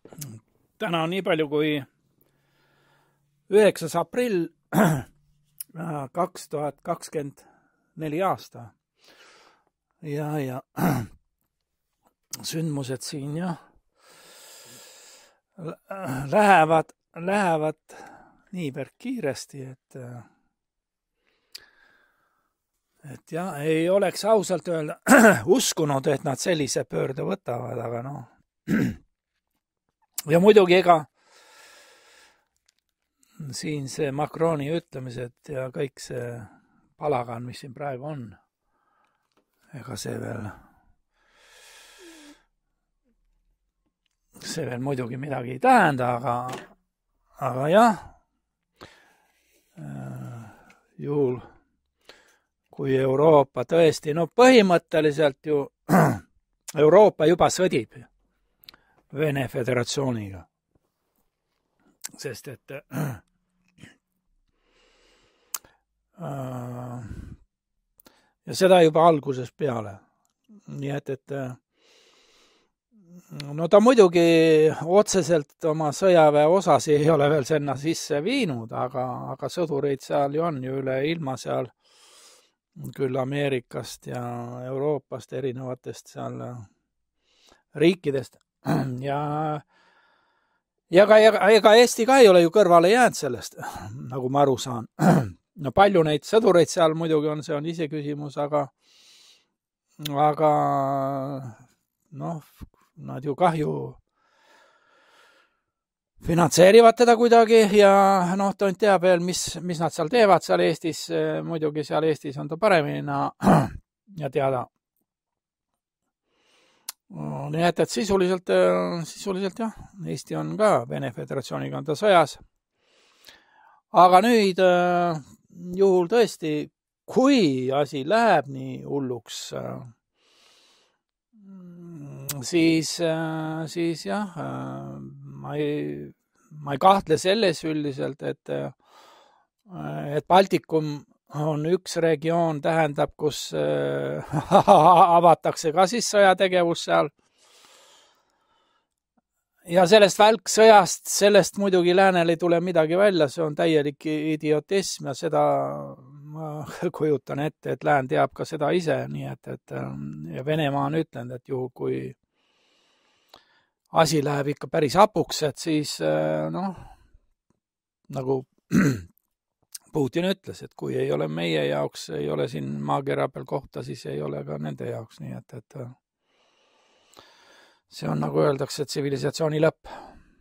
Täna on nii palju kui 9. aprill 2024 aasta. Ja sündmused siin lähevad niivõrd kiiresti, et ei oleks ausalt öelda uskunud, et nad sellise pöörde võtavad, aga noh. Ja muidugi ega siin see Macroni ütlemised ja kõik see palagan, mis siin praegu on, ega see veel muidugi midagi ei tähenda, aga jah, juhul kui Euroopa tõesti, no põhimõtteliselt ju Euroopa juba sõdib Vene Föderatsiooniga, sest et ja seda juba algusest peale. Nii et no ta muidugi otseselt oma sõjaväe osasi ei ole veel sinna sisse viinud, aga sõdureid seal ju on ju üle ilma seal küll Ameerikast ja Euroopast, erinevatest seal riikidest. Ja ega Eesti ka ei ole ju kõrvale jäänud sellest, nagu ma aru saan. No palju neid sõdureid seal muidugi on, see on ise küsimus, aga noh, nad ju kahju finantseerivad teda kuidagi ja noh, ta teab veel, mis nad seal teevad seal Eestis. Muidugi seal Eestis on ta paremini ja teada. Nii et sisuliselt jah, Eesti on ka Vene Föderatsiooniga on ta sõjas. Aga nüüd juhul tõesti, kui asi läheb nii hulluks, siis jah, ma ei kahtle selles üldiselt, et Baltikum on üks regioon, tähendab, kus avatakse ka siis sõjategevus seal. Ja sellest välksõjast, sellest muidugi läänel ei tule midagi välja, see on täielik idiotism ja seda ma kujutan ette, et lään teab ka seda ise, nii et ja Venemaa on ütlenud, et juhul kui asi läheb ikka päris hapuks, et siis noh, nagu Putin ütles, et kui ei ole meie jaoks, ei ole siin maakera peal kohta, siis ei ole ka nende jaoks, nii et see on nagu öeldakse, tsivilisatsiooni lõpp.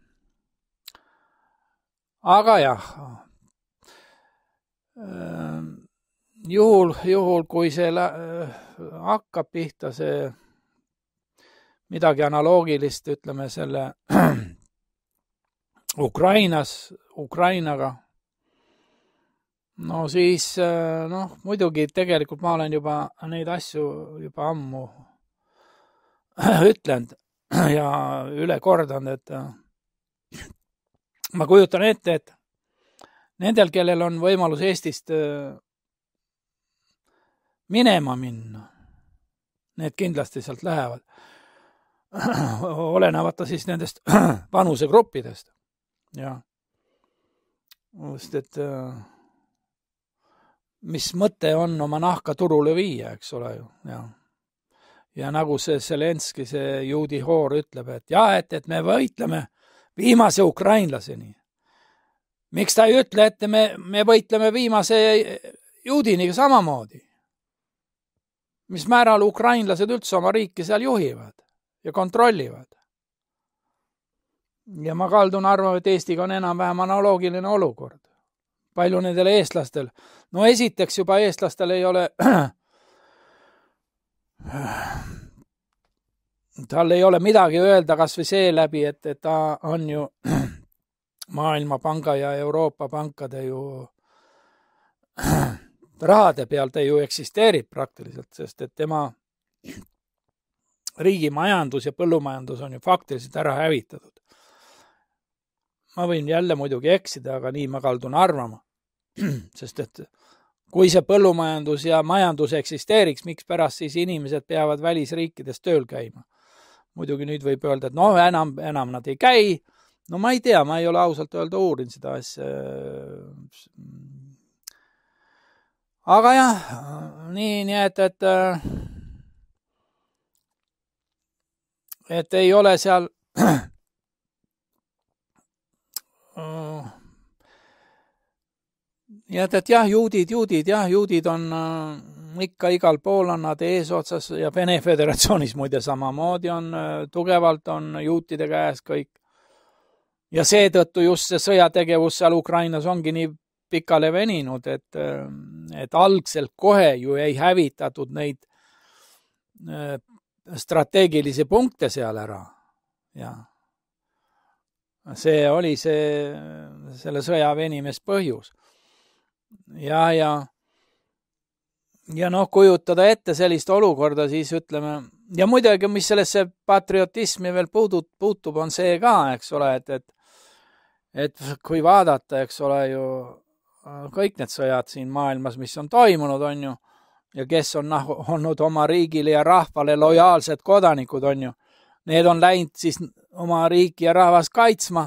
Aga jah, juhul kui see hakkab pihta see midagi analoogilist, ütleme selle Ukrainaga, no siis noh, muidugi tegelikult ma olen juba neid asju juba ammu ütlenud ja üle kordanud, et ma kujutan ette, et nendel, kellel on võimalus Eestist minema minna, need kindlasti sealt lähevad. Olenevata siis nendest vanusegruppidest. Ja. Sest et mis mõte on oma nahka turule viia, eks ole ju. Ja nagu see Zelenski, see juudi hoor ütleb, et et me võitleme viimase ukrainlaseni. Miks ta ei ütle, et me võitleme viimase juudiniga samamoodi? Mis määral ukrainlased üldse oma riiki seal juhivad ja kontrollivad? Ja ma kaldun arvama, et Eestiga on enam-vähem analoogiline olukord. Palju nendele eestlastel? No esiteks juba eestlastel ei ole tal ei ole midagi öelda kas või see läbi, et ta on ju Maailmapanga ja Euroopa pankade ju rahade peal ta ju eksisteerib praktiliselt, sest et tema riigi majandus ja põllumajandus on ju faktiliselt ära hävitatud. Ma võin jälle muidugi eksida, aga nii ma kaldun arvama, sest et kui see põllumajandus ja majandus eksisteeriks, miks pärast siis inimesed peavad välisriikides tööl käima? muidugi nüüd võib öelda, et no enam nad ei käi. No ma ei tea, ma ei ole ausalt öelda uurinud seda asja. Aga jah, nii et ei ole seal ja et jah, juudid on ikka igal pool on nad eesotsas ja Vene Föderatsioonis muide samamoodi on tugevalt on juutide käes kõik. Ja seetõttu just see sõjategevus seal Ukrainas ongi nii pikale veninud, et algselt kohe ju ei hävitatud neid strateegilisi punkte seal ära. Ja see oli selle sõja venimes põhjus. Ja noh, kujutada ette sellist olukorda, siis ütleme, ja muidugi, mis sellesse patriotismi veel puutub, on see ka, eks ole, et kui vaadata, eks ole ju, kõik need sõjad siin maailmas, mis on toimunud, on ju, ja kes on olnud oma riigile ja rahvale lojaalsed kodanikud, on ju, need on läinud siis oma riiki ja rahvast kaitsma.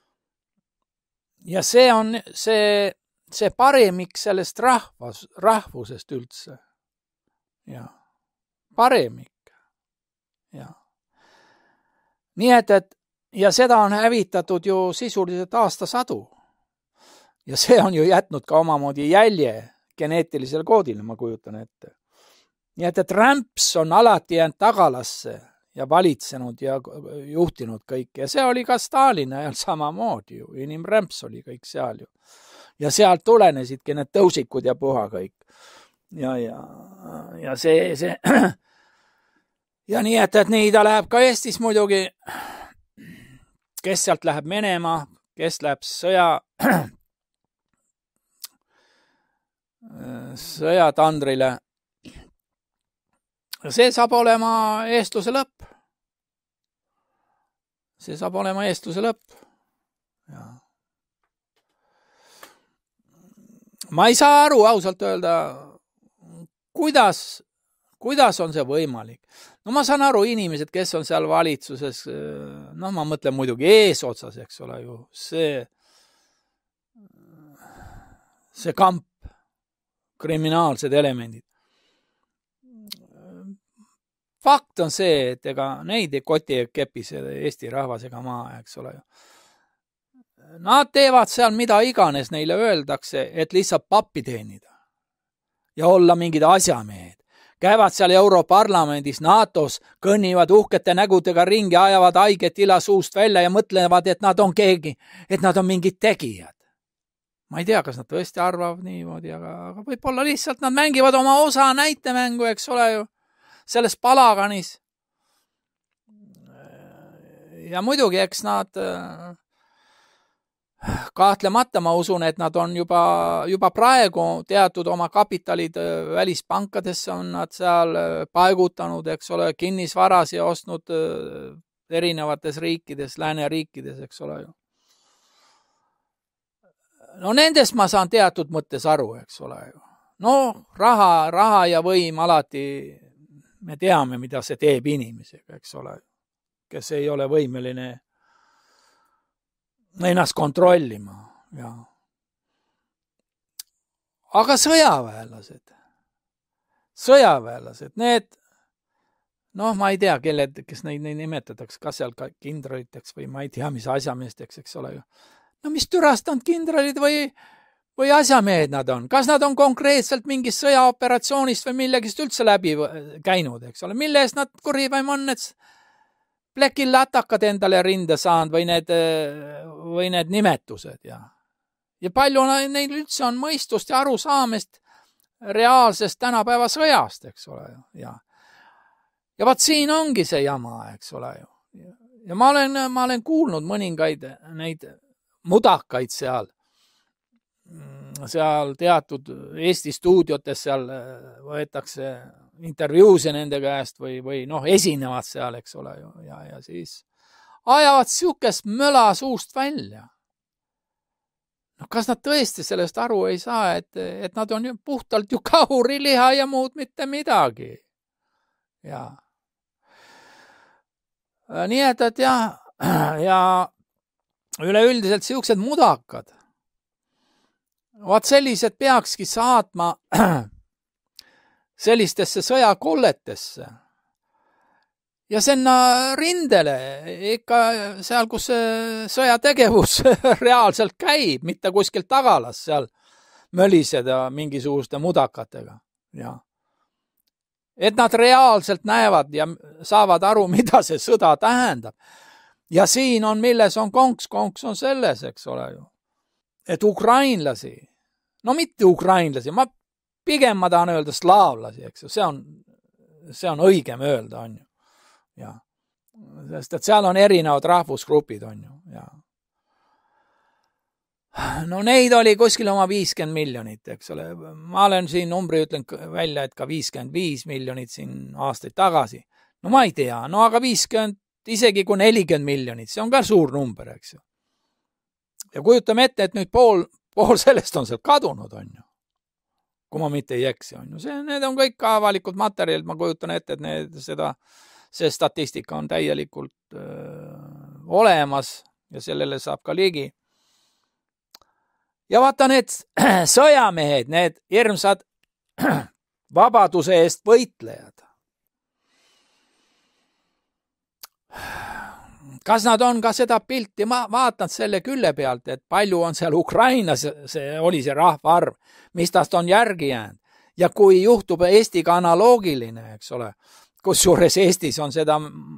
Ja see on see paremik sellest rahvusest üldse. Ja paremik. Ja. Nii et ja seda on hävitatud ju sisuliselt aastasadu. Ja see on ju jätnud ka omamoodi jälje geneetilisel koodil, ma kujutan ette. Nii et rämps on alati jäänud tagalasse ja valitsenud ja juhtinud kõik. Ja see oli ka Stalini ajal samamoodi ju. Inimrämps oli kõik seal ju. Ja sealt tulenesidki need tõusikud ja puha kõik. Ja see ja nii, et nii ta läheb ka Eestis muidugi. Kes sealt läheb Venemaa, kes läheb sõjatandrile. See saab olema eestluse lõpp. See saab olema eestluse lõpp. Ja. Ma ei saa aru ausalt öelda, kuidas on see võimalik. No ma saan aru inimesed, kes on seal valitsuses, no ma mõtlen muidugi eesotsas, eks ole ju, see kamp, kriminaalsed elemendid. Fakt on see, et ega neid ei koti ja kepis Eesti rahvas ega maa, eks ole ju. Nad teevad seal mida iganes neile öeldakse, et lihtsalt pappi teenida ja olla mingid asjamehed. Käivad seal Europarlamendis, NATOs, kõnnivad uhkete nägudega ringi, ajavad haiget ila suust välja ja mõtlevad, et nad on keegi, et nad on mingid tegijad. Ma ei tea, kas nad tõesti arvavad niimoodi, aga võib-olla lihtsalt nad mängivad oma osa näitemängu, eks ole ju, selles palaganis. Ja muidugi, eks nad kahtlemata ma usun, et nad on juba praegu teatud oma kapitalid välispankadesse on nad seal paigutanud, eks ole, kinnisvaras ja ostnud erinevates riikides, lääneriikides, eks ole ju. No nendest ma saan teatud mõttes aru, eks ole ju. No raha ja võim alati, me teame, mida see teeb inimesega, eks ole, kes ei ole võimeline ennast kontrollima. Ja. Aga sõjaväelased, need, noh, ma ei tea, kes neid nimetatakse, kas seal ka kindraliteks või ma ei tea, mis asjameesteks, eks ole ju. No mis türastanud kindralid või asjamehed nad on? Kas nad on konkreetselt mingist sõjaoperatsioonist või millegist üldse läbi käinud, eks ole? Mille eest nad kurivaim on, et plekil latakad endale rinde saanud või need nimetused ja palju neil üldse on mõistust ja arusaamist reaalsest tänapäeva sõjast, eks ole ju. Ja vaat siin ongi see jama, eks ole ju. Ja ma olen kuulnud mõningaid neid mudakaid seal teatud Eesti stuudiotes seal võetakse intervjuuse nende käest või noh, esinevad seal, eks ole ju, ja siis ajavad siukest möla suust välja. No kas nad tõesti sellest aru ei saa, et nad on ju puhtalt ju kahuriliha ja muud mitte midagi. Ja. Nii et jah, ja üleüldiselt siuksed mudakad. Vaat sellised peakski saatma sellistesse sõjakolletesse. Ja sinna rindele, ikka seal, kus see sõjategevus reaalselt käib, mitte kuskilt tagalas seal möliseda mingisuguste mudakatega. Ja. Et nad reaalselt näevad ja saavad aru, mida see sõda tähendab. Ja siin on, milles on konks on selles, eks ole ju. Et ukrainlasi, no mitte ukrainlasi, pigem ma tahan öelda slaavlasi, eks ju, see on õigem öelda, on ju. Ja. Sest et seal on erinevad rahvusgrupid, on ju. Ja. No neid oli kuskil oma 50 miljonit, eks ole. Ma olen siin numbri ütlen välja, et ka 55 miljonit siin aastaid tagasi. No ma ei tea, no aga 50, isegi kui 40 miljonit, see on ka suur number, eks ju. Ja kujutame ette, et nüüd pool sellest on sealt kadunud, on ju. Kui ma mitte ei eksi, on ju. Need on kõik avalikud materjalid, ma kujutan ette, et see statistika on täielikult olemas ja sellele saab ka ligi. Ja vaata need sõjamehed, need hirmsad vabaduse eest võitlejad. Kas nad on ka seda pilti, ma vaatan selle külle pealt, et palju on seal Ukrainas, oli see rahvaarv, mis tast on järgi jäänud. Ja kui juhtub Eestiga analoogiline, eks ole, kusjuures Eestis on seda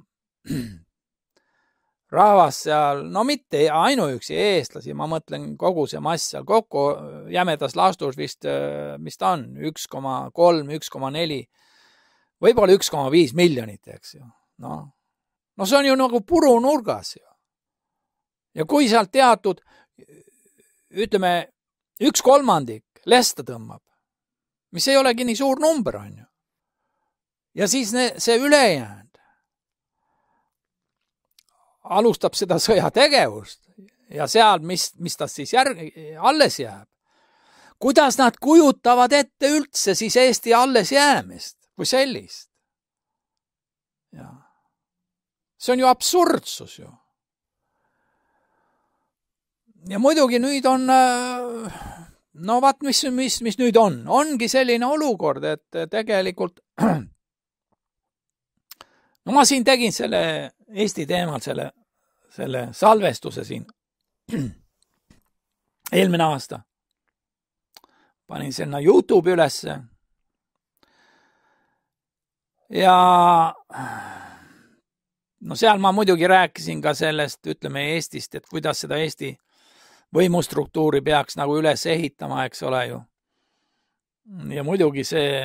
rahvas seal, no mitte ainuüksi eestlasi, ma mõtlen kogu see mass seal kokku, jämedas laastus vist, mis ta on, 1,3, 1,4, võib-olla 1,5 miljonit, eks ju. No see on ju nagu purunurgas ju. Ja kui sealt teatud, ütleme, 1/3 lesta tõmbab, mis ei olegi nii suur number, on ju. Ja siis see ülejäänud alustab seda sõjategevust ja seal, mis ta siis alles jääb. Kuidas nad kujutavad ette üldse siis Eesti alles jäämist kui sellist? Ja. See on ju absurdsus ju. Ja muidugi nüüd on, no vaat mis nüüd on. Ongi selline olukord, et tegelikult no ma siin tegin selle Eesti teemal selle salvestuse siin eelmine aasta. Panin sinna YouTube ülesse. Ja no seal ma muidugi rääkisin ka sellest, ütleme Eestist, et kuidas seda Eesti võimustruktuuri peaks nagu üles ehitama, eks ole ju. Ja muidugi see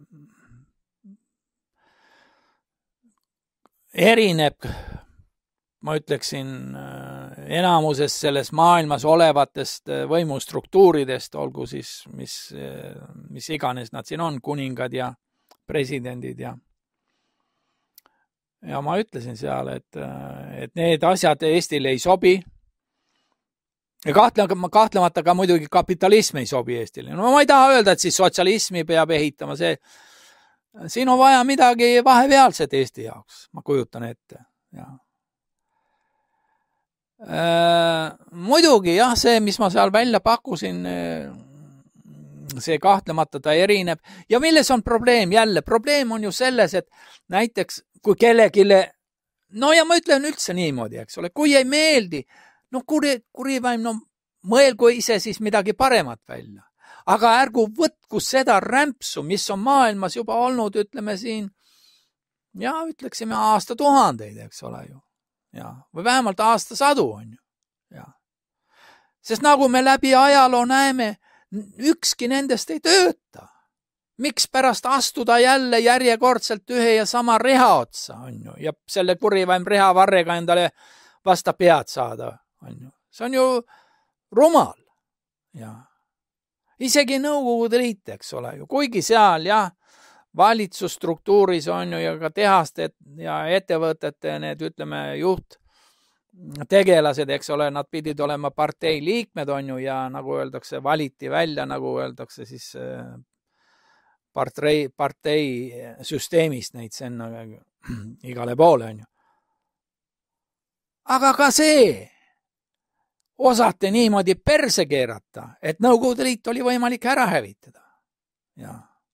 erineb, ma ütleksin, enamuses selles maailmas olevatest võimustruktuuridest, olgu siis, mis iganes nad siin on, kuningad ja presidendid ja ma ütlesin seal, et need asjad Eestile ei sobi. Ja kahtlemata ka muidugi kapitalism ei sobi Eestile. No ma ei taha öelda, et siis sotsialismi peab ehitama see. Siin on vaja midagi vahepealset Eesti jaoks, ma kujutan ette. Ja. Muidugi jah, see, mis ma seal välja pakkusin, see kahtlemata ta erineb. Ja milles on probleem? Jälle, probleem on ju selles, et näiteks kui kellegile, no ja ma ütlen üldse niimoodi, eks ole, kui ei meeldi, no kurivaim, no mõelgu ise siis midagi paremat välja. Aga ärgu võtku seda rämpsu, mis on maailmas juba olnud, ütleme siin, ja ütleksime aastatuhandeid, eks ole ju. Ja, või vähemalt aastasadu on ju. Ja. Sest nagu me läbi ajaloo näeme, ükski nendest ei tööta. Miks pärast astuda jälle järjekordselt ühe ja sama reha otsa, on ju, ja selle kurivaim rehavarrega endale vasta pead saada, on ju. See on ju rumal. Ja. Isegi Nõukogude Liit, eks ole ju, kuigi seal jah, valitsusstruktuuris on ju ja ka tehaste ja ettevõtete need, ütleme, juhttegelased, eks ole, nad pidid olema partei liikmed, on ju, ja nagu öeldakse, valiti välja, nagu öeldakse siis partei süsteemist neid sinna igale poole, on ju. aga ka see osati niimoodi perse keerata, et Nõukogude Liit oli võimalik ära hävitada. Ja.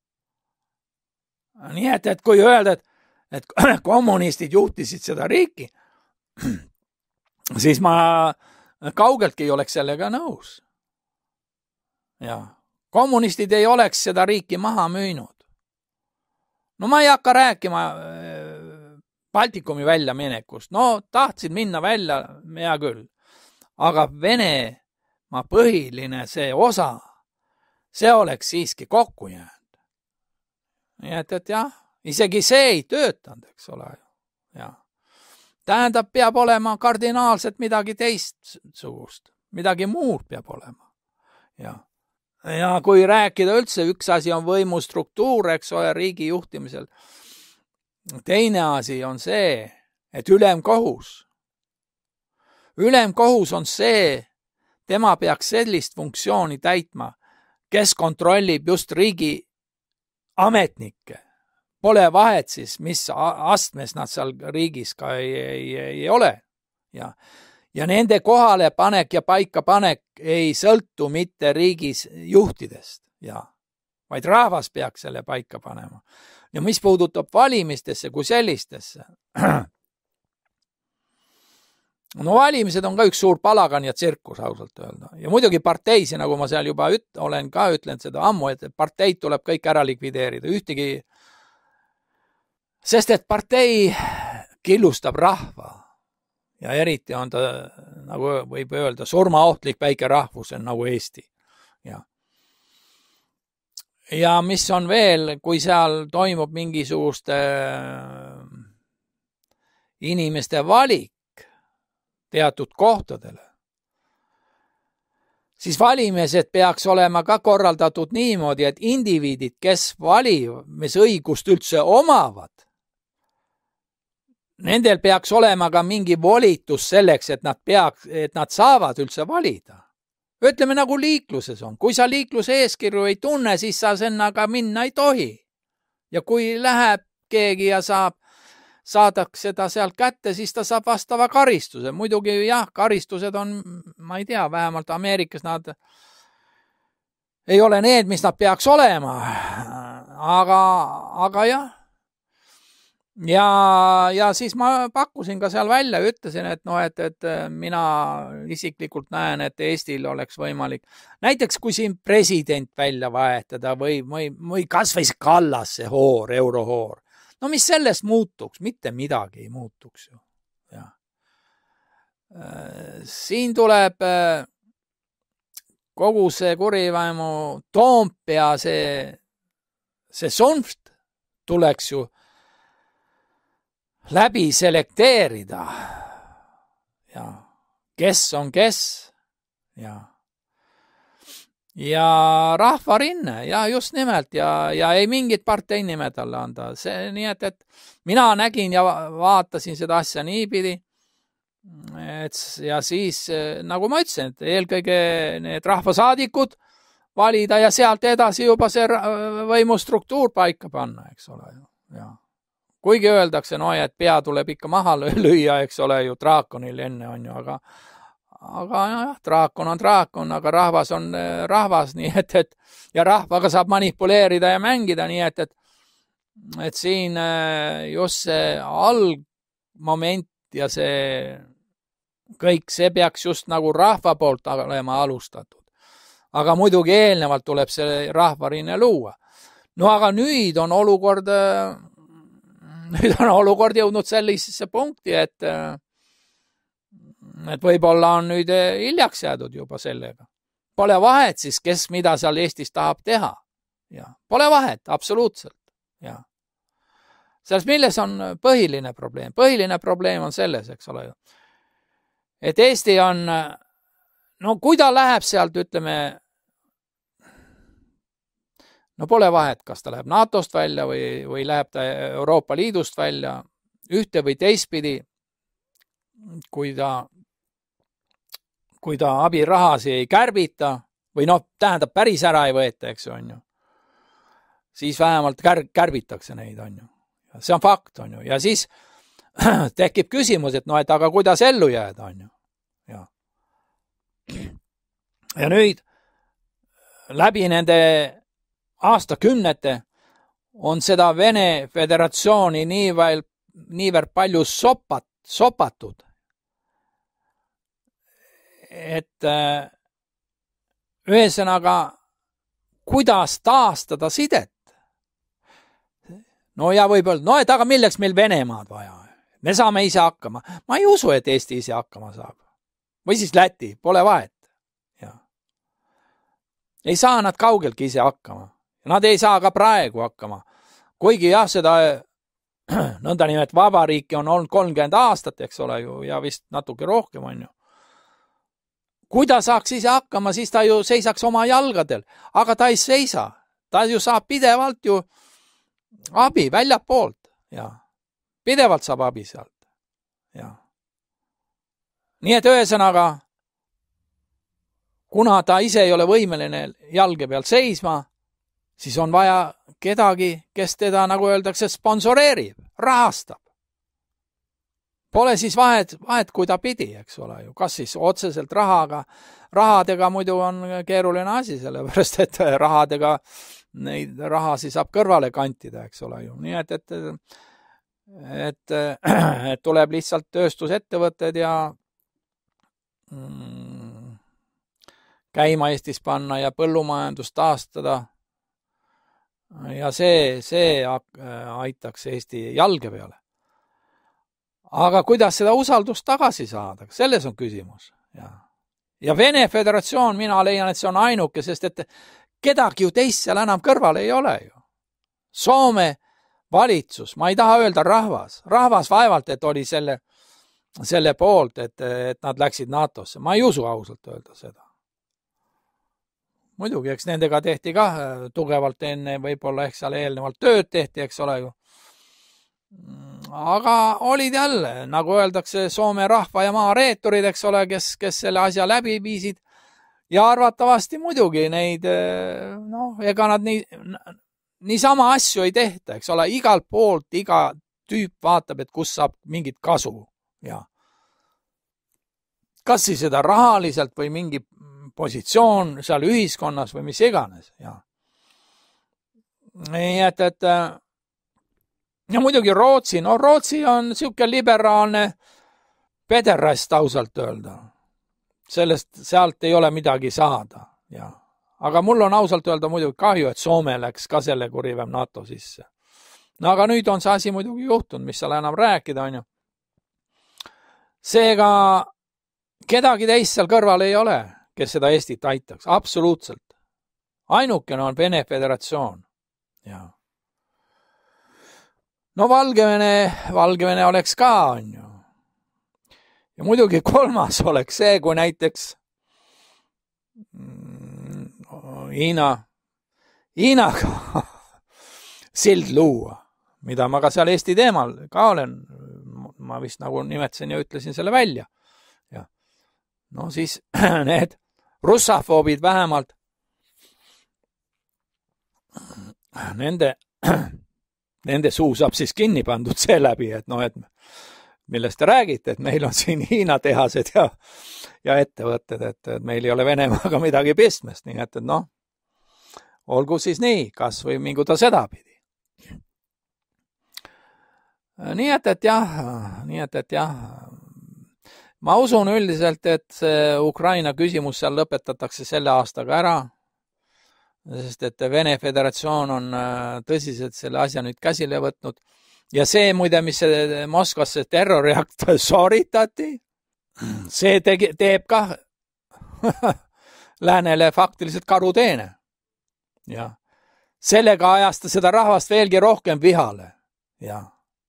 Nii et kui öelda, et kommunistid juhtisid seda riiki, siis ma kaugeltki ei oleks sellega nõus. Ja. Kommunistid ei oleks seda riiki maha müünud. No ma ei hakka rääkima Baltikumi välja minekust. No tahtsid minna välja, hea küll. Aga Venemaa põhiline see osa, see oleks siiski kokku jäänud. Nii et jah, isegi see ei töötanud, eks ole. Ja. Tähendab, peab olema kardinaalselt midagi teistsugust. Midagi muud peab olema. Ja kui rääkida üldse, üks asi on võimustruktuur, eks ole, riigi juhtimisel. Teine asi on see, et ülemkohus on see, tema peaks sellist funktsiooni täitma, kes kontrollib just riigi ametnikke. Pole vahet siis, mis astmes nad seal riigis ka ei ole. Ja nende kohale panek ja paika panek ei sõltu mitte riigis juhtidest, vaid rahvas peaks selle paika panema. Ja mis puudutab valimistesse kui sellistesse, no valimised on ka üks suur palagan ja tsirkus, ausalt öelda. Ja muidugi parteisi, nagu ma seal juba olen ka ütlenud seda ammu, et parteid tuleb kõik ära likvideerida. Ühtegi, sest et partei killustab rahva ja eriti on ta, nagu võib öelda, surmaohtlik väike rahvus nagu Eesti. Ja mis on veel, kui seal toimub mingisuguste inimeste valik teatud kohtadele, siis valimised peaks olema ka korraldatud niimoodi, et indiviidid, kes valimisõigust üldse omavad, nendel peaks olema ka mingi volitus selleks, et nad saavad üldse valida. Ütleme nagu liikluses on. Kui sa liikluse eeskirju ei tunne, siis sa sennaga minna ei tohi. Ja kui läheb keegi ja saadaks seda sealt kätte, siis ta saab vastava karistuse. Muidugi jah, karistused on, ma ei tea, vähemalt Ameerikas nad ei ole need, mis nad peaks olema. Aga jah. Ja siis ma pakkusin ka seal välja, ütlesin, et mina isiklikult näen, et Eestil oleks võimalik, näiteks kui siin president välja vahetada või kas või Kallas see hoor, eurohoor. No mis sellest muutuks? Mitte midagi ei muutuks ju. Ja. Siin tuleb kogu see kurivaimu Toompea, see sonft tuleks ju läbi selekteerida. Ja kes on kes. Ja rahvarinne, ja just nimelt, ja ei mingit partei nime talle anda. Nii et mina nägin ja vaatasin seda asja niipidi, ja siis, nagu ma ütlesin, et eelkõige need rahvasaadikud valida ja sealt edasi juba see võimustruktuur paika panna, eks ole. Ja. Kuigi öeldakse, et pea tuleb ikka maha lüüa, eks ole ju, draakonil enne on ju, aga jah, draakon on draakon, aga rahvas on rahvas, nii et ja rahvaga saab manipuleerida ja mängida, nii et siin just see algmoment ja see kõik, see peaks just nagu rahva poolt olema alustatud. Aga muidugi eelnevalt tuleb see rahvarinne luua. No aga nüüd on olukord jõudnud sellisesse punkti, et võib-olla on nüüd hiljaks jäädud juba sellega. Pole vahet siis, kes mida seal Eestis tahab teha. Ja. Pole vahet, absoluutselt. Ja. Selles milles on põhiline probleem? Põhiline probleem on selles, eks ole ju. Et Eesti on, no kui ta läheb sealt, ütleme, no pole vahet, kas ta läheb NATO-st välja või läheb ta Euroopa Liidust välja, ühte või teistpidi, kui ta abirahasi ei kärbita, või tähendab päris ära ei võeta, eks on ju, siis vähemalt kärbitakse neid, on ju. See on fakt, on ju. Ja siis tekib küsimus, et no, et aga kuidas ellu jääda, on ju. Ja nüüd läbi nende aastakümnete on seda Vene Föderatsiooni niivõrd palju sopatud, et ühesõnaga, kuidas taastada sidet? No ja võib-olla, no et aga milleks meil Venemaad vaja? Me saame ise hakkama. Ma ei usu, et Eesti ise hakkama saab. Või siis Läti, pole vahet. Ja. Ei saa nad kaugeltki ise hakkama. Nad ei saa ka praegu hakkama. Kuigi jah, seda nõnda nimelt vabariiki on olnud 30 aastat, eks ole ju, ja vist natuke rohkem on ju. Kui ta saaks ise hakkama, siis ta ju seisaks oma jalgadel. Aga ta ei seisa. Ta ju saab pidevalt ju abi väljapoolt. Ja. Pidevalt saab abi sealt. Ja. Nii et ühesõnaga, kuna ta ise ei ole võimeline jalge peal seisma, siis on vaja kedagi, kes teda, nagu öeldakse, sponsoreerib, rahastab. Pole siis vahet, kui ta pidi, eks ole ju. Kas siis otseselt rahadega muidu on keeruline asi, sellepärast, et rahadega neid rahasi saab kõrvale kantida, eks ole ju. Nii et tuleb lihtsalt tööstusettevõtted ja käima Eestis panna ja põllumajandust taastada. Ja see aitaks Eesti jalge peale. Aga kuidas seda usaldust tagasi saada? Selles on küsimus. Ja Vene Föderatsioon, mina leian, et see on ainuke, sest et kedagi ju teist seal enam kõrval ei ole ju. Soome valitsus, ma ei taha öelda rahvas. Rahvas vaevalt, et oli selle poolt, et nad läksid NATO-sse. Ma ei usu ausalt öelda seda. Muidugi, eks nendega tehti ka tugevalt enne, võib-olla ehk seal eelnevalt tööd tehti, eks ole ju. Aga olid jälle, nagu öeldakse, Soome rahva ja maa reeturid, eks ole, kes selle asja läbi viisid. Ja arvatavasti muidugi neid, ega nad niisama asju ei tehta, eks ole, igalt poolt, iga tüüp vaatab, et kus saab mingit kasu. Ja. Kas siis seda rahaliselt või mingi positsioon seal ühiskonnas või mis iganes. Ja. Nii et ja muidugi Rootsi, Rootsi on siuke liberaalne pederast ausalt öelda. Sealt ei ole midagi saada. Ja. Aga mul on ausalt öelda muidugi kahju, et Soome läks ka selle kurivam NATO sisse. No aga nüüd on see asi muidugi juhtunud, mis seal enam rääkida on ju. Seega kedagi teist seal kõrval ei ole, kes seda Eestit aitaks. Absoluutselt. Ainukene on Vene Föderatsioon. Ja. No Valgevene oleks ka, on ju. Ja muidugi kolmas oleks see, kui näiteks Hiinaga sild luua, mida ma ka seal Eesti teemal ka olen, ma vist nagu nimetasin ja ütlesin selle välja. Ja. No siis need russafoobid vähemalt nende suu saab siis kinni pandud seeläbi, et et millest te räägite, et meil on siin Hiina tehased ja ettevõtted, et meil ei ole Venemaaga midagi pistmist, nii et olgu siis nii, kas või minguda sedapidi. Nii et jah, ma usun üldiselt, et see Ukraina küsimus seal lõpetatakse selle aastaga ära, sest et Vene Föderatsioon on tõsiselt selle asja nüüd käsile võtnud. Ja see muide, mis Moskvasse terroriakt sooritati, see teeb ka läänele faktiliselt karuteene. Ja. Sellega ajas ta seda rahvast veelgi rohkem vihale. Ja.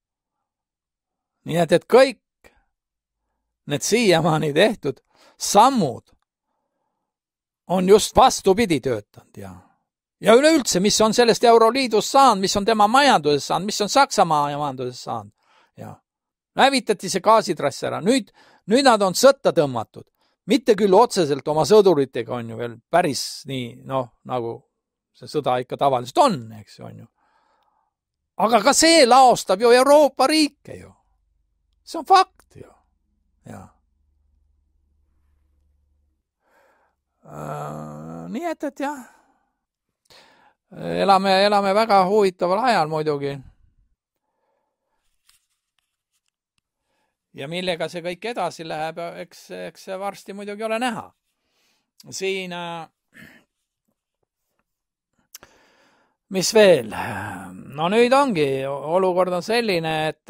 Nii et kõik need siiamaani tehtud sammud on just vastupidi töötanud. Ja üleüldse, mis on sellest Euroliidust saanud, mis on tema majanduses saanud, mis on Saksamaa majanduses saanud. Ja. Hävitati see gaasitrass ära. Nüüd nad on sõtta tõmmatud. Mitte küll otseselt oma sõduritega on ju veel päris nii, nagu see sõda ikka tavaliselt on, eks on ju. Aga ka see laostab ju Euroopa riike ju. See on fakt ju. Ja. Nii et jah. Elame väga huvitaval ajal muidugi. Ja millega see kõik edasi läheb, eks see varsti muidugi ole näha. Siin, mis veel? No nüüd ongi, olukord on selline, et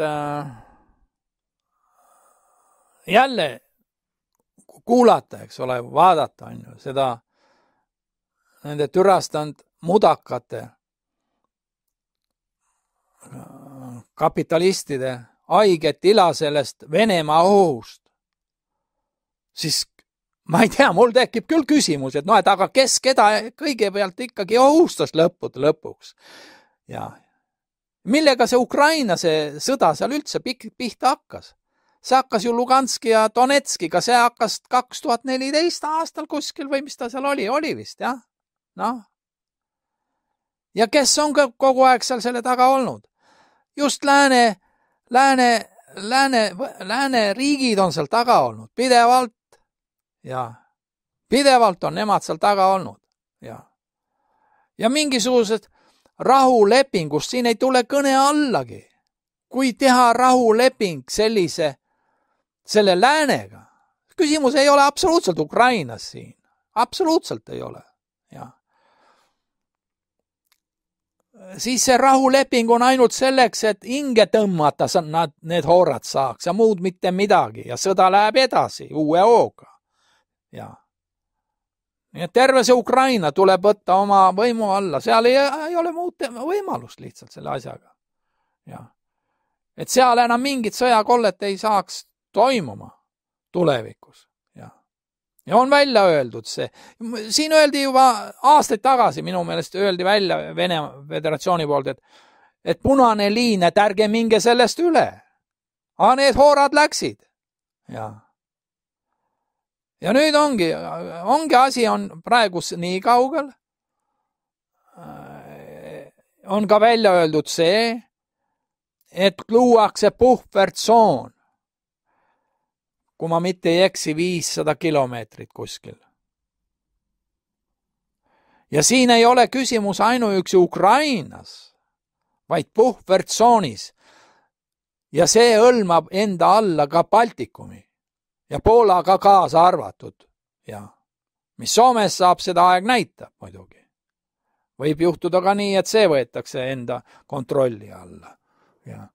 jälle kuulata, eks ole, vaadata on ju seda nende türastanud mudakate, kapitalistide haiget ila sellest Venemaa ohust, siis ma ei tea, mul tekib küll küsimus, et no, et aga kes keda kõigepealt ikkagi ohustas lõpuks. Ja millega see Ukraina, see sõda seal üldse pihta hakkas? See hakkas ju Luganski ja Donetskiga, see hakkas 2014 aastal kuskil või mis ta seal oli vist, jah? No. Ja kes on kogu aeg seal selle taga olnud? Just lääne riigid on seal taga olnud, pidevalt. Ja pidevalt on nemad seal taga olnud. Ja mingisugused rahulepingust siin ei tule kõne allagi. Kui teha rahuleping selle läänega, küsimus ei ole absoluutselt Ukrainas siin. Absoluutselt ei ole. Ja. Siis see rahuleping on ainult selleks, et hinge tõmmata need hoorad saaks ja muud mitte midagi. Ja sõda läheb edasi uue hooga. Ja. Nii et terve see Ukraina tuleb võtta oma võimu alla. Seal ei ole muud võimalust lihtsalt selle asjaga. Ja. Et seal enam mingit sõjakollet ei saaks toimuma tulevikus. Ja on välja öeldud see. Siin öeldi juba aastaid tagasi, minu meelest öeldi välja Vene Föderatsiooni poolt, et punane liin, et ärge minge sellest üle. Aga need hoorad läksid. Ja nüüd ongi asi on praegu nii kaugel. On ka välja öeldud see, et luuakse puhvertsoon, kui ma mitte ei eksi 500 kilomeetrit kuskil. Ja siin ei ole küsimus ainuüksi Ukrainas, vaid puhvertsoonis. Ja see hõlmab enda alla ka Baltikumi ja Poola ka kaasa arvatud. Ja mis Soomes saab, seda aeg näitab muidugi. Võib juhtuda ka nii, et see võetakse enda kontrolli alla. Ja.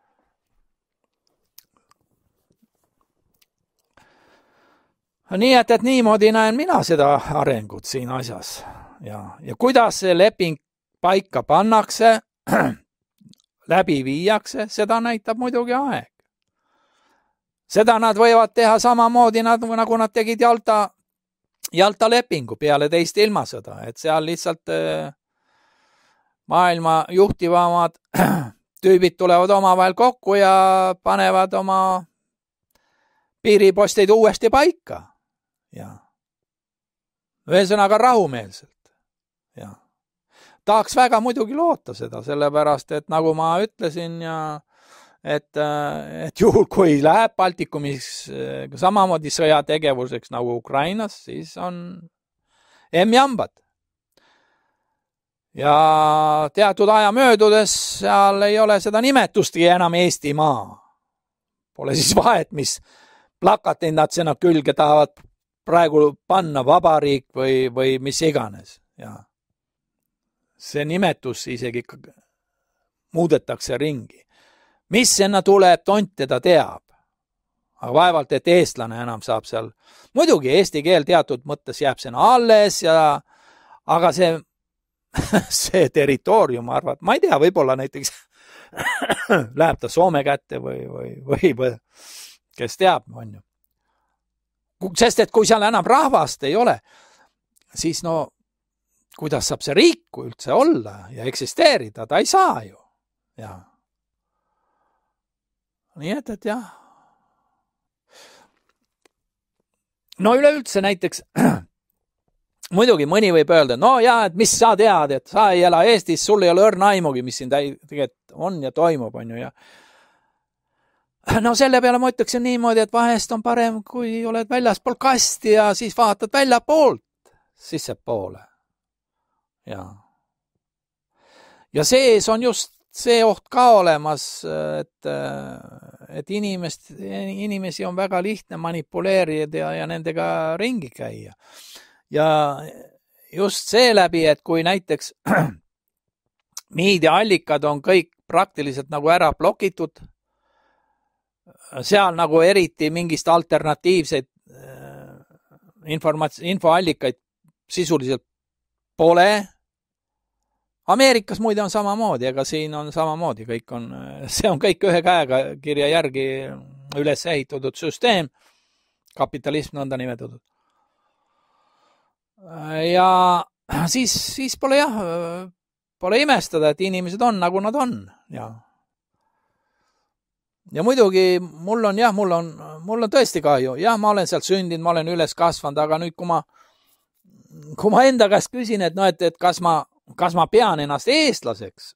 Nii et niimoodi näen mina seda arengut siin asjas. Ja kuidas see leping paika pannakse, läbi viiakse, seda näitab muidugi aeg. Seda nad võivad teha samamoodi, nagu nad tegid Jalta lepingu peale teist ilmasõda, et seal lihtsalt maailma juhtivamad tüübid tulevad omavahel kokku ja panevad oma piiripostid uuesti paika. Ja. Ühesõnaga rahumeelselt. Ja. Tahaks väga muidugi loota seda, sellepärast, et nagu ma ütlesin, et juhul kui läheb Baltikumis samamoodi sõjategevuseks nagu Ukrainas, siis on M-jambad. Ja teatud aja möödudes seal ei ole seda nimetustki enam Eestimaa. Pole siis vahet, mis plakateid nad sinna külge tahavad praegu panna, vabariik või mis iganes. Ja. See nimetus isegi muudetakse ringi. Mis sinna tuleb, tont teda teab. Aga vaevalt, et eestlane enam saab seal. Muidugi eesti keel teatud mõttes jääb sinna alles, aga see territoorium, ma arvan, ma ei tea, võib-olla näiteks läheb ta Soome kätte või kes teab, on ju. Sest, et kui seal enam rahvast ei ole, siis kuidas saab see riik üldse olla ja eksisteerida, ta ei saa ju. Ja. Nii et jah. No üleüldse näiteks, muidugi mõni võib öelda, et mis sa tead, et sa ei ela Eestis, sul ei ole õrna aimugi, mis siin tegelikult on ja toimub, on ju. Ja. no selle peale ma ütleksin niimoodi, et vahest on parem, kui oled väljaspool kasti ja siis vaatad väljapoolt sissepoole. Ja sees on just see oht ka olemas, et inimesi on väga lihtne manipuleerida ja nendega ringi käia. Ja just seeläbi, et kui näiteks meediaallikad on kõik praktiliselt nagu ära blokitud, seal nagu eriti mingist alternatiivseid infoallikaid sisuliselt pole. Ameerikas muide on samamoodi, aga siin on samamoodi, see on kõik ühe käega kirja järgi üles ehitatud süsteem, kapitalism nõnda nimetatud. Ja siis pole imestada, et inimesed on nagu nad on. Ja muidugi mul on tõesti kahju. Jah, ma olen sealt sündinud, ma olen üles kasvanud, aga nüüd kui ma enda käest küsin, et kas ma pean ennast eestlaseks,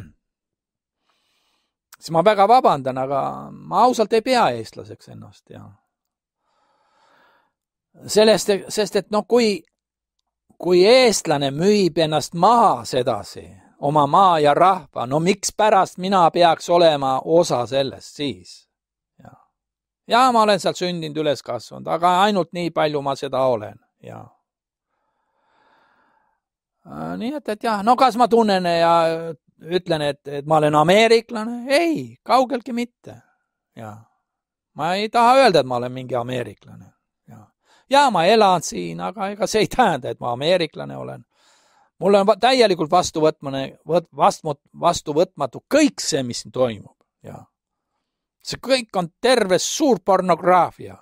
siis ma väga vabandan, aga ma ausalt ei pea eestlaseks ennast. Sest et kui eestlane müüb ennast maha sedasi, oma maa ja rahva, miks pärast mina peaks olema osa sellest siis? Ja ma olen sealt sündinud üles kasvanud, aga ainult nii palju ma seda olen. Nii et jah, kas ma tunnen ja ütlen, et ma olen ameeriklane? Ei, kaugeltki mitte. Ma ei taha öelda, et ma olen mingi ameeriklane. Ja ma elan siin, aga ega see ei tähenda, et ma ameeriklane olen. Mul on täielikult vastuvõtmatu kõik see, mis toimub. See kõik on terve suur pornograafia.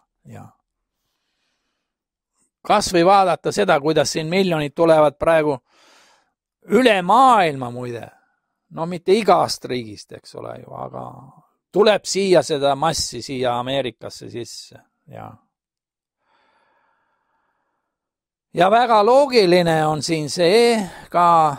Kas või vaadata seda, kuidas siin miljonid tulevad praegu üle maailma muide. Mitte igast riigist, eks ole ju, aga tuleb siia seda massi siia Ameerikasse sisse. Ja väga loogiline on siin see ka,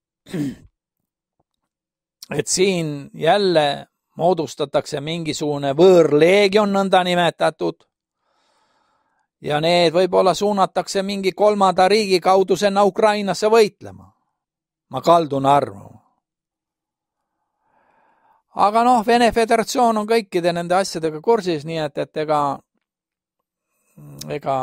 et siin jälle moodustatakse mingisugune võõrleegion nõnda nimetatud ja need võib-olla suunatakse mingi kolmanda riigi kaudu sinna Ukrainasse võitlema. Ma kaldun arvama. Aga Vene Föderatsioon on kõikide nende asjadega kursis, nii et ega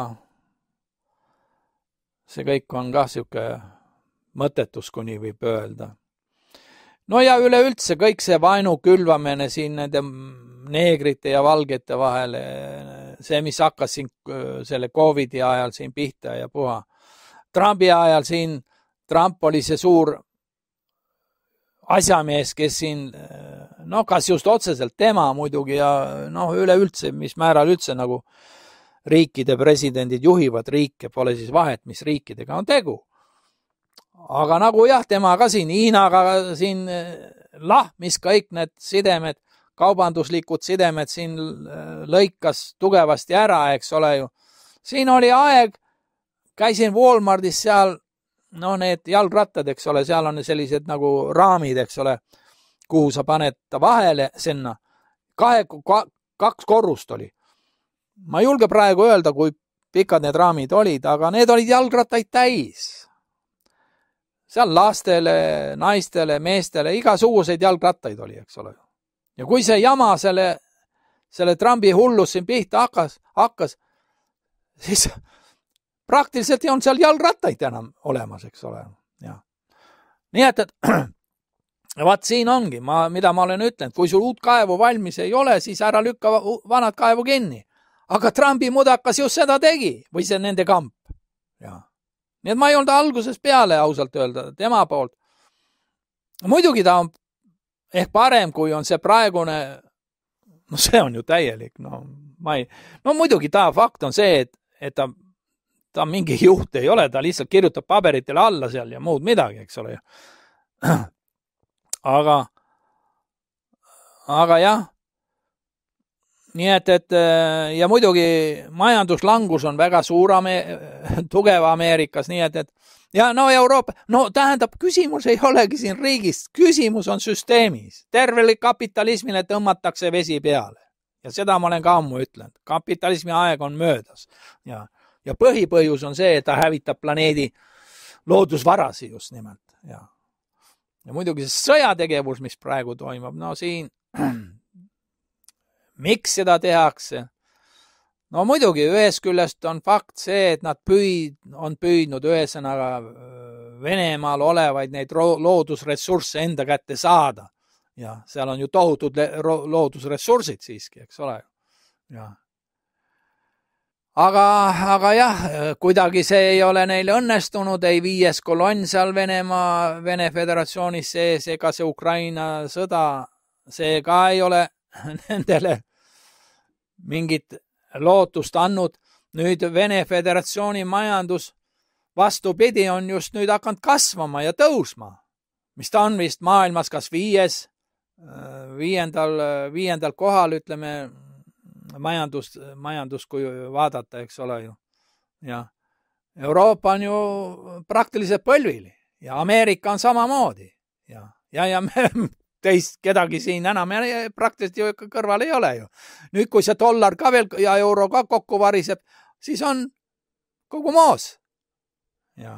see kõik on ka siuke mõttetus, kui nii võib öelda. Ja üleüldse kõik see vaenu külvamine siin nende neegrite ja valgete vahel, see, mis hakkas siin selle COVID-i ajal siin pihta ja puha. Trumpi ajal siin, Trump oli see suur asjamees, kes siin, kas just otseselt tema muidugi ja üleüldse, mis määral üldse nagu riikide presidendid juhivad riike, pole siis vahet, mis riikidega on tegu. Aga nagu tema ka siin Hiinaga siin lahmis kõik need sidemed, kaubanduslikud sidemed siin lõikas tugevasti ära, eks ole ju. Siin oli aeg, käisin Walmartis seal, need jalgrattad, eks ole, seal on sellised nagu raamid, eks ole, kuhu sa paned ta vahele sinna. Kaks korrust oli. Ma ei julge praegu öelda, kui pikad need raamid olid, aga need olid jalgrattaid täis. Seal lastele, naistele, meestele, igasuguseid jalgrattaid oli, eks ole. Ja kui see jama selle Trumpi hullus siin pihta hakkas, siis praktiliselt ei olnud seal jalgrattaid enam olemas, eks ole. Nii et vaat siin ongi, mida ma olen ütlenud, kui sul uut kaevu valmis ei ole, siis ära lükka vanad kaevu kinni. Aga Trumpi mudakas just seda tegi, või see nende kamp. Nii et ma ei olnud alguses peale ausalt öelda, tema poolt. Muidugi ta on ehk parem, kui on see praegune, see on ju täielik. Muidugi fakt on see, et ta mingi juht ei ole, ta lihtsalt kirjutab paberitele alla seal ja muud midagi, eks ole. Aga jah, nii et ja muidugi majanduslangus on väga suur tugev Ameerikas, nii et ja Euroopa, tähendab, küsimus ei olegi siin riigist, küsimus on süsteemis. Tervele kapitalismile tõmmatakse vesi peale. Ja seda ma olen ka ammu ütlenud. Kapitalismi aeg on möödas. Ja põhipõhjus on see, et ta hävitab planeedi loodusvarasi just nimelt. Ja muidugi see sõjategevus, mis praegu toimub, no siin miks seda tehakse? No muidugi ühest küljest on fakt see, et nad on püüdnud ühesõnaga Venemaal olevaid neid loodusressursse enda kätte saada. Ja seal on ju tohutud loodusressursid siiski, eks ole. Ja. Aga jah, kuidagi see ei ole neil õnnestunud, ei 5. kolonn seal Vene Föderatsioonis sees, ega see Ukraina sõda, see ka ei ole nendele mingit lootust andnud. Nüüd Vene Föderatsiooni majandus vastupidi on just nüüd hakanud kasvama ja tõusma, mis ta on vist maailmas kas viiendal kohal, ütleme, majandus, kui vaadata, eks ole ju. Ja Euroopa on ju praktiliselt põlvili ja Ameerika on samamoodi. Ja me teist kedagi siin enam praktiliselt ju kõrval ei ole ju. Nüüd, kui see dollar ka veel ja euro ka kokku variseb, siis on kogu moos. Ja.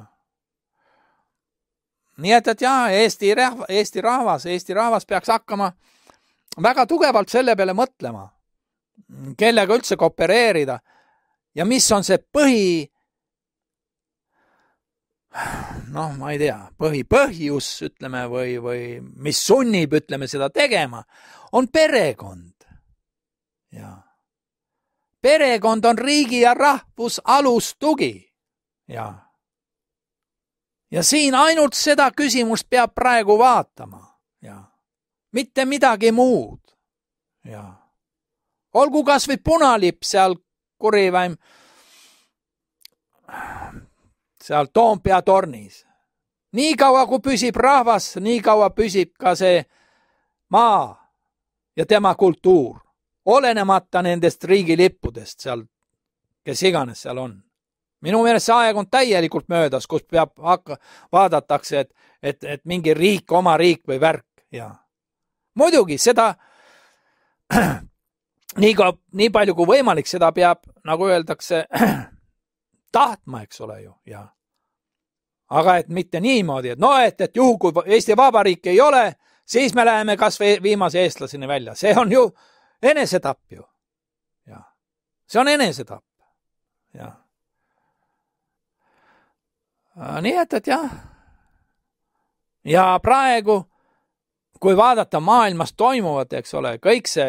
Nii et jah, Eesti rahvas peaks hakkama väga tugevalt selle peale mõtlema, kellega üldse koopereerida ja mis on see ma ei tea, põhipõhjus, ütleme, või mis sunnib, ütleme, seda tegema, on perekond. Ja. Perekond on riigi ja rahvus alustugi. Ja siin ainult seda küsimust peab praegu vaatama. Ja. Mitte midagi muud. Ja. Olgu kas või punalipp seal Kurivaim, seal Toompea tornis. Nii kaua, kui püsib rahvas, nii kaua püsib ka see maa ja tema kultuur, olenemata nendest riigilippudest seal, kes iganes seal on. Minu meelest see aeg on täielikult möödas, kus vaadatakse, et mingi riik, oma riik või värk. Ja. Muidugi seda nii palju kui võimalik, seda peab, nagu öeldakse, tahtma, eks ole ju. Ja. Aga et mitte niimoodi, et juhu, kui Eesti Vabariik ei ole, siis me läheme kas viimase eestlaseni välja. See on ju enesetapp ju. Ja. See on enesetapp. Ja. Nii et jah. Ja praegu, kui vaadata maailmas toimuvat, eks ole, kõik see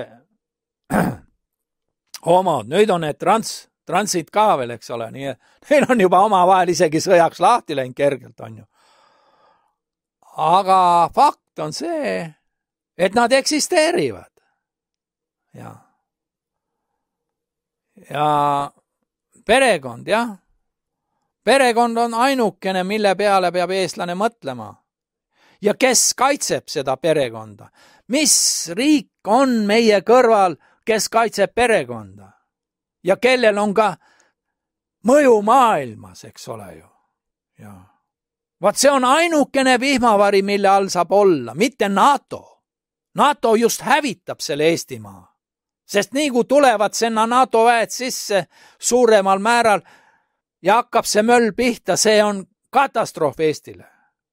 homod, nüüd on need transid ka veel, eks ole, nii et neil on juba omavahel isegi sõjaks lahti läinud kergelt, on ju. Aga fakt on see, et nad eksisteerivad. Ja perekond, jah. Perekond on ainukene, mille peale peab eestlane mõtlema. Ja kes kaitseb seda perekonda? Mis riik on meie kõrval, kes kaitseb perekonda? Ja kellel on ka mõju maailmas, eks ole ju. Ja. Vaat see on ainukene vihmavari, mille all saab olla, mitte NATO. NATO just hävitab selle Eestimaa. Sest nii kui tulevad sinna NATO väed sisse suuremal määral ja hakkab see möll pihta, see on katastroof Eestile.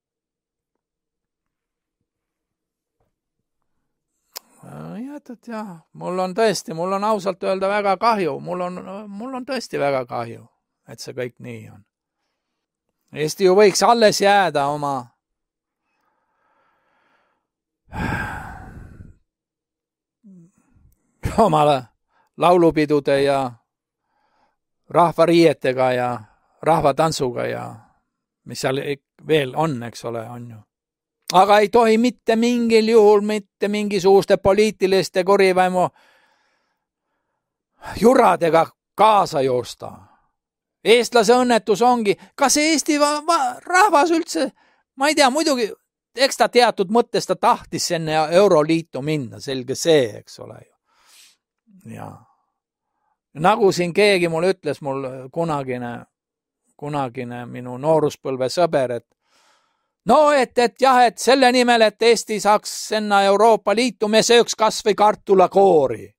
Jah, mul on ausalt öelda väga kahju, mul on tõesti väga kahju, et see kõik nii on. Eesti ju võiks alles jääda oma laulupidude ja rahvariietega ja rahvatantsuga ja mis seal veel on, eks ole, on ju. Aga ei tohi mitte mingil juhul, mitte mingisuguste poliitiliste Kurivaimu juradega kaasa joosta. Eestlase õnnetus ongi, kas Eesti rahvas üldse, ma ei tea, muidugi, eks ta teatud mõttes ta tahtis enne Euroliitu minna, selge see, eks ole ju. Ja. Nagu siin keegi mul ütles, mul kunagine minu nooruspõlve sõber, et et selle nimel, et Eesti saaks enne Euroopa Liitu, me sööks kas või kartulakoori.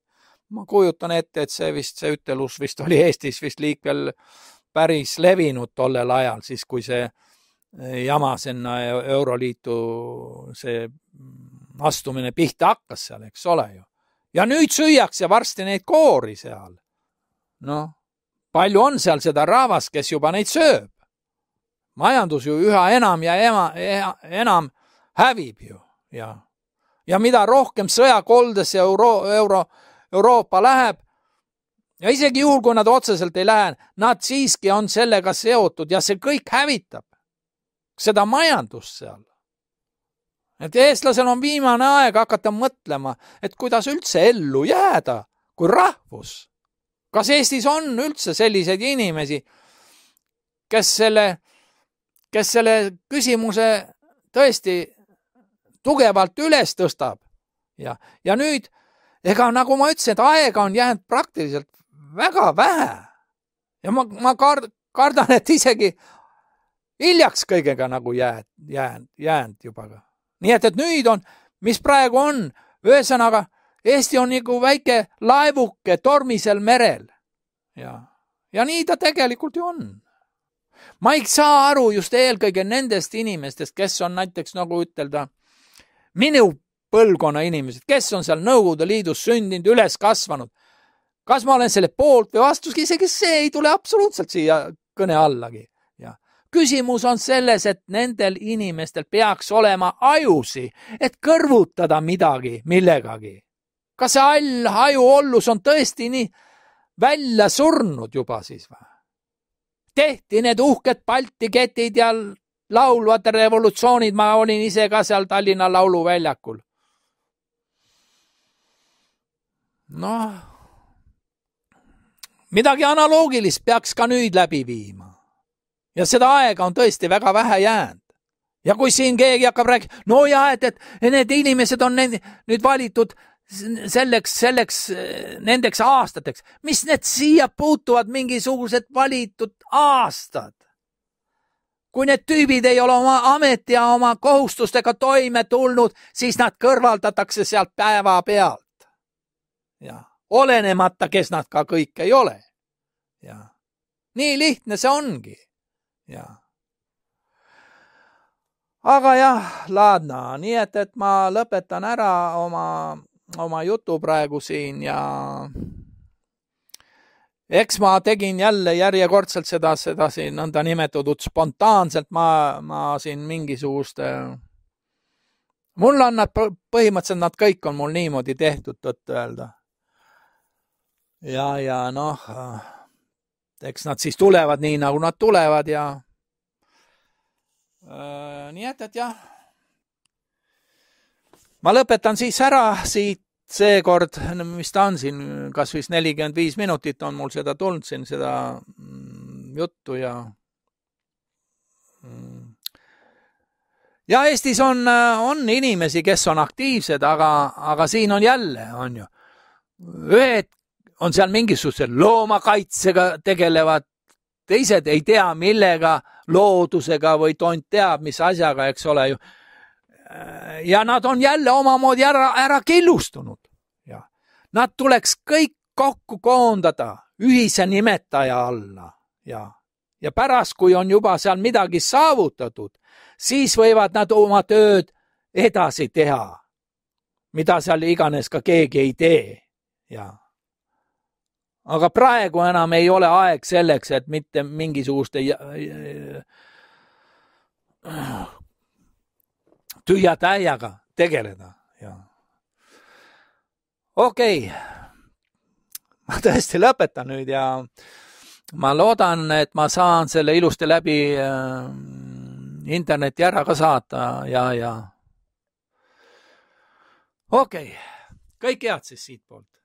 ma kujutan ette, et see ütelus vist oli Eestis vist liikvel päris levinud tollel ajal, siis kui see jama sinna Euroliitu see astumine pihta hakkas seal, eks ole ju. Ja nüüd süüakse varsti neid koori seal. No, palju on seal seda rahvast, kes juba neid sööb. Majandus ju üha enam ja enam hävib ju. Ja mida rohkem sõjakoldesse Euroopa läheb, ja isegi juhul, kui nad otseselt ei lähe, nad siiski on sellega seotud ja see kõik hävitab seda majandust seal. Et eestlasel on viimane aeg hakata mõtlema, et kuidas üldse ellu jääda kui rahvus. Kas Eestis on üldse selliseid inimesi, kes selle küsimuse tõesti tugevalt üles tõstab. Ja nüüd, ega nagu ma ütlesin, et aega on jäänud praktiliselt väga vähe. Ja ma kardan, et isegi hiljaks kõigega nagu jäänud juba. Nii et nüüd on, mis praegu on, ühesõnaga, Eesti on nagu väike laevuke tormisel merel. Ja nii ta tegelikult ju on. Ma ei saa aru just eelkõige nendest inimestest, kes on näiteks nagu ütelda minu põlvkonna inimesed, kes on seal Nõukogude Liidus sündinud, üles kasvanud. Kas ma olen selle poolt või vastu, isegi see ei tule absoluutselt siia kõne allagi. Küsimus on selles, et nendel inimestel peaks olema ajusi, et kõrvutada midagi millegagi. Kas see ajuollus on tõesti nii välja surnud juba siis või? Tehti need uhked Balti ketid ja laulvad revolutsioonid, ma olin ise ka seal Tallinna lauluväljakul. Noh, midagi analoogilist peaks ka nüüd läbi viima. Ja seda aega on tõesti väga vähe jäänud. Ja kui siin keegi hakkab rääkima, no ja, et need inimesed on nüüd valitud nendeks aastateks. Mis need siia puutuvad mingisugused valitud aastad? Kui need tüübid ei ole oma ameti ja oma kohustustega toime tulnud, siis nad kõrvaldatakse sealt päeva pealt. Olenemata, kes nad ka kõik ei ole. Nii lihtne see ongi. Aga jah, laadna, nii et ma lõpetan ära oma jutu praegu siin ja eks ma tegin jälle järjekordselt seda siin nõnda nimetatud spontaanselt, ma siin mingisuguste, mul on nad põhimõtteliselt, nad kõik on mul niimoodi tehtud, tõtt öelda. Ja noh, eks nad siis tulevad nii, nagu nad tulevad ja nii et jah. Ma lõpetan siis ära siit seekord, mis ta on siin, kas vist 45 minutit on mul seda tulnud siin, seda juttu ja Eestis on inimesi, kes on aktiivsed, aga siin on jälle, on ju. Ühed on seal mingisuguse loomakaitsega tegelevad, teised ei tea millega, loodusega või tont teab, mis asjaga, eks ole ju. Ja nad on jälle omamoodi ära killustunud. Nad tuleks kõik kokku koondada ühise nimetaja alla. Ja pärast, kui on juba seal midagi saavutatud, siis võivad nad oma tööd edasi teha, mida seal iganes ka keegi ei tee. Aga praegu enam ei ole aeg selleks, et mitte mingisuguste tühja täiega tegeleda. Okei, ma tõesti lõpetan nüüd ja ma loodan, et ma saan selle ilusti läbi interneti ära ka saata ja. Okei, kõik head siis siit poolt.